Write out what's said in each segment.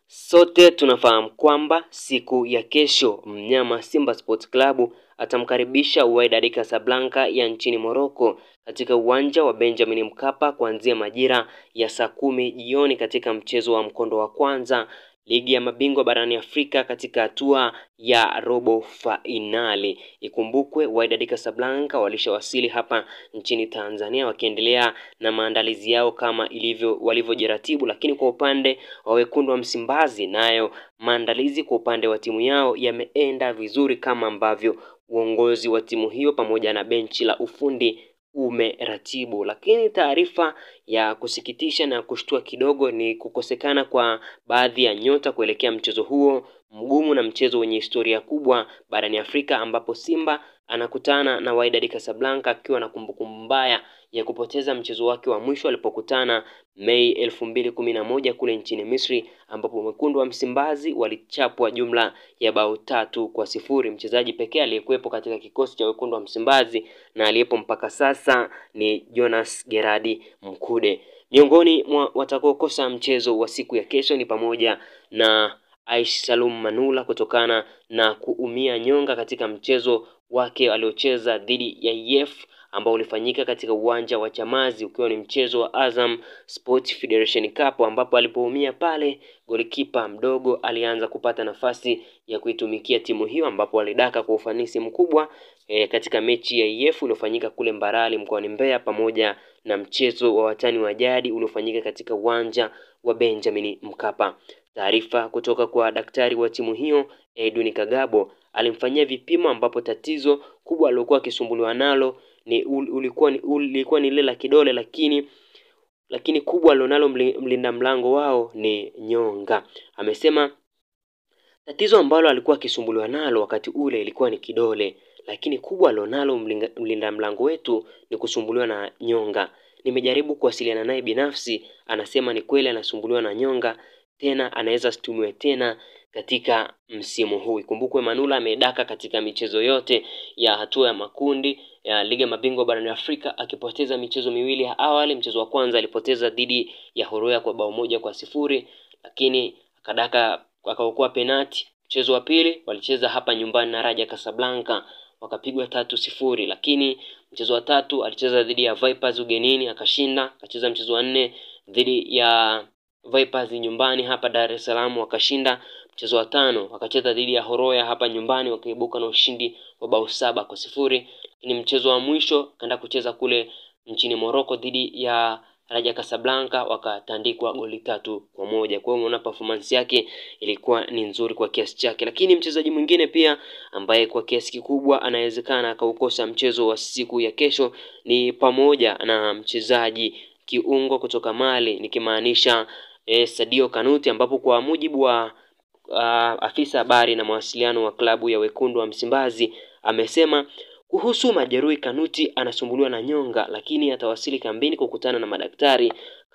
Sote tunafahamu kwamba siku ya kesho mnyama Simba Sports Club atamkaribisha Wydad Casablanca ya nchini Morocco katika uwanja wa Benjamin Mkapa kuanzia majira ya saa 10 jioni katika mchezo wa mkondo wa kwanza ligi ya mabingwa barani Afrika katika hatua ya robo fainali. Ikumbukwe Wydad Casablanca walishawasili hapa nchini Tanzania wakiendelea na maandalizi yao kama walivyojiratibu, lakini kwa upande wa wekundu wa Msimbazi nayo maandalizi kwa upande wa timu yao yameenda vizuri kama ambavyo uongozi wa timu hiyo pamoja na benchi la ufundi umeratibu. Lakini taarifa ya kusikitisha na kushtua kidogo ni kukosekana kwa baadhi ya nyota kuelekea mchezo huo mgumu na mchezo wenye historia kubwa barani Afrika, ambapo Simba anakutana na Wydad Casablanca akiwa na kumbukumbu mbaya ya kupoteza mchezo wake wa mwisho alipokutana Mei 2011 kule nchini Misri, ambapo wekundu wa Msimbazi walichapwa jumla ya bao 3-0. Mchezaji pekee aliyekuwepo katika kikosi cha wekundu wa Msimbazi na aliyepo mpaka sasa ni Jonas Gerard Mkude. Miongoni mwa watakaokosa mchezo wa siku ya kesho ni pamoja na Aish Salum Manula kutokana na kuumia nyonga katika mchezo wake aliocheza dhidi ya EF ambao ulifanyika katika uwanja wa Chamazi, ukiwa ni mchezo wa Azam Sports Federation Cup, ambapo alipoumia pale golikipa mdogo alianza kupata nafasi ya kuitumikia timu hiyo, ambapo alidaka kwa ufanisi mkubwa katika mechi ya EF uliofanyika kule Mbarali mkoani Mbeya, pamoja na mchezo wa watani wa jadi uliofanyika katika uwanja wa Benjamin Mkapa. Taarifa kutoka kwa daktari wa timu hiyo Edwin Kagabo alimfanyia vipimo, ambapo tatizo kubwa alilokuwa akisumbuliwa nalo ilikuwa ni lile la kidole, lakini kubwa alionalo mlinda mlango wao ni nyonga. Amesema tatizo ambalo alikuwa akisumbuliwa nalo wakati ule ilikuwa ni kidole, lakini kubwa alionalo mlinda mlango wetu ni kusumbuliwa na nyonga. Nimejaribu kuwasiliana naye binafsi, anasema ni kweli anasumbuliwa na nyonga, tena anaweza situmiwe tena katika msimu huu. Ikumbukwe Manula amedaka katika michezo yote ya hatua ya makundi ya ligi ya mabingwa barani Afrika, akipoteza michezo miwili ya awali. Mchezo wa kwanza alipoteza dhidi ya Horoya kwa bao 1-0, lakini akaokoa penalti. Mchezo wa pili walicheza hapa nyumbani na Raja Casablanca wakapigwa 3-0, lakini mchezo wa tatu alicheza dhidi ya Vipers ugenini akashinda. Akacheza mchezo wa 4 dhidi ya Vipers nyumbani hapa Dar es Salaam wakashinda. Mchezo wa 5 akacheza dhidi ya Horoya hapa nyumbani wakaibuka na ushindi wa bao 7-0. Ni mchezo wa mwisho kaenda kucheza kule nchini Morocco dhidi ya Raja Casablanca wakatandikwa goli 3-1. Kwa hiyo unaona performance yake ilikuwa ni nzuri kwa kiasi chake. Lakini mchezaji mwingine pia ambaye kwa kiasi kikubwa anawezekana akaukosa mchezo wa siku ya kesho ni pamoja na mchezaji kiungo kutoka Mali, nikimaanisha Sadio Kanuti, ambapo kwa mujibu wa afisa habari na mawasiliano wa klabu ya wekundu wa Msimbazi amesema kuhusu majeruhi, Kanuti anasumbuliwa na nyonga, lakini atawasili kambini kukutana na madaktari.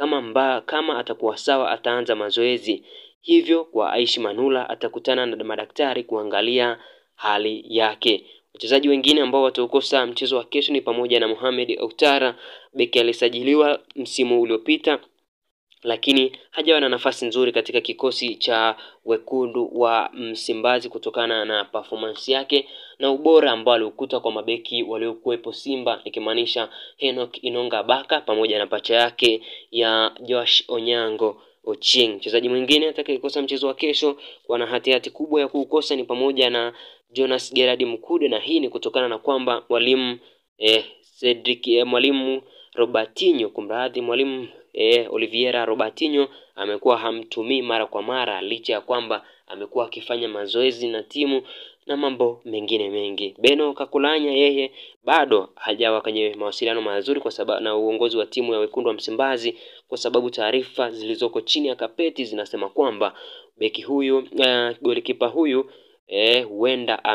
Kama atakuwa sawa ataanza mazoezi. Hivyo kwa Aishi Manula atakutana na madaktari kuangalia hali yake. Wachezaji wengine ambao watakosa mchezo wa kesho ni pamoja na Mohamed Outara, beki alisajiliwa msimu uliopita lakini hajawa na nafasi nzuri katika kikosi cha wekundu wa Msimbazi kutokana na performance yake na ubora ambao alikuta kwa mabeki waliokuwepo Simba, ikimaanisha Enoch Inonga Baka pamoja na pacha yake ya Josh Onyango Oching. Mchezaji mwingine atakayekosa mchezo wa kesho kwa na hatihati kubwa ya kuukosa ni pamoja na Jonas Gerard Mkude, na hii ni kutokana na kwamba mwalimu Oliviera Robertinho amekuwa hamtumii mara kwa mara, licha ya kwamba amekuwa akifanya mazoezi na timu na mambo mengine mengi. Beno Kakulanya yeye bado hajawa kwenye mawasiliano mazuri kwa sababu na uongozi wa timu ya wekundu wa Msimbazi, kwa sababu taarifa zilizoko chini ya kapeti zinasema kwamba beki huyu golikipa huyu huenda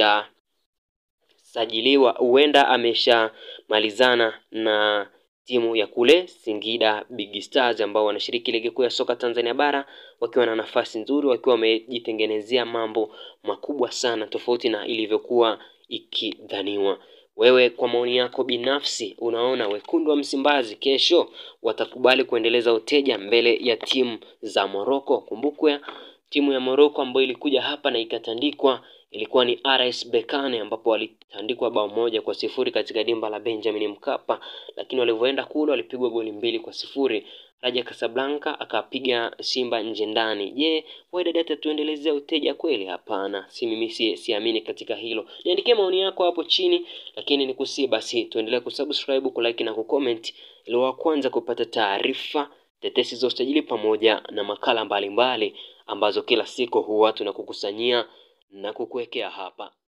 ameshamalizana na timu ya kule Singida Big Stars ambao wanashiriki ligi kuu ya soka Tanzania bara, wakiwa na nafasi nzuri, wakiwa wamejitengenezea mambo makubwa sana tofauti na ilivyokuwa ikidhaniwa. Wewe kwa maoni yako binafsi unaona wekundu wa Msimbazi kesho watakubali kuendeleza uteja mbele ya timu za Morocco? Kumbukwe Timu ya Morocco ambayo ilikuja hapa na ikatandikwa ilikuwa ni RS Berkane, ambapo walitandikwa bao 1-0 katika dimba la Benjamin Mkapa, lakini walivyoenda kule walipigwa goli 2-0. Raja Casablanca akapiga Simba nje ndani. Je, Wydad atatuendelezea uteja kweli? Hapana, mimi siamini katika hilo. Niandikie maoni yako hapo chini, lakini nikusii basi tuendelee kusubscribe, kulike na kucomment ili wa kwanza kupata taarifa, tetesi za usajili pamoja na makala mbalimbali ambazo kila siku huwa tunakukusanyia na kukuwekea hapa.